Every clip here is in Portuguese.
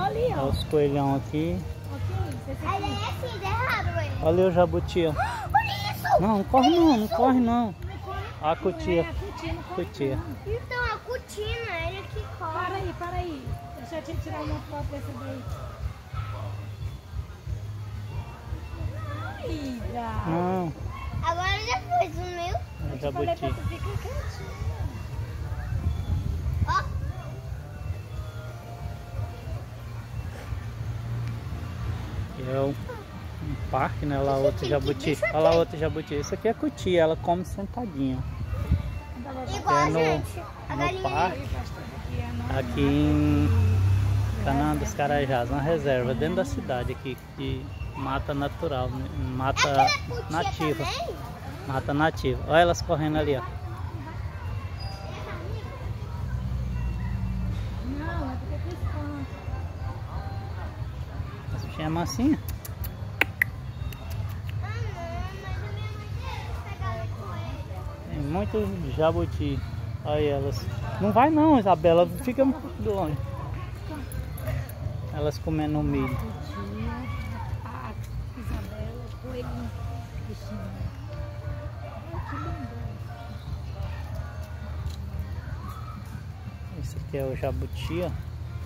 ali, ó. Olha os coelhão aqui. Olha assim, de errado, ué. Olha o jabuti, ó. Olha isso! Não, não corre não, não corre não. Olha a cutia. Cutia. Então, a cutina, ele que corre. Para aí. Deixa eu te tirar uma foto desse daí. Ai, Não, Agora depois o meu. é falei pra jabuti. tu ficar quietinho. Ó, É um parque, né? Olha lá outro jabuti. Olha lá outro jabuti. Isso aqui é cutia, ela come sentadinha. igual a no- gente. A no galinha. parque. Aqui em Canaã dos Carajás, uma reserva dentro da cidade aqui, de mata natural, né? Mata Aquela cutia nativa. também? Mata nativa. Olha elas correndo ali, ó. Não, é porque tu espanta. Essa bichinha é mansinha. Ah, não, mas a minha mãe quer pegar ela com ele. Tem muito jabuti. Olha elas. Não vai não, Isabela. Fica um pouco de longe. Elas comendo milho. A Isabela, coelhinho, bichinho. Ai, que lindo. Esse aqui é o jabuti, ó.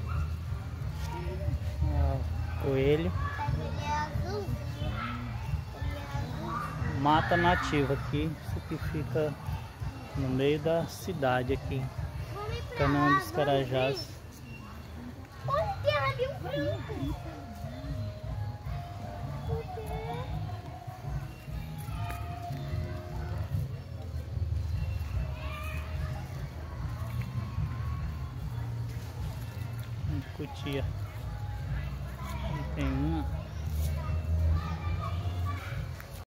Ó, coelho. Ele é azul. Ele é azul. Mata nativa aqui. Isso aqui fica no meio da cidade aqui. Vamos ir pra Canaã lá, dos Carajás. Olha, tem ali um branco. Por quê? Cutia.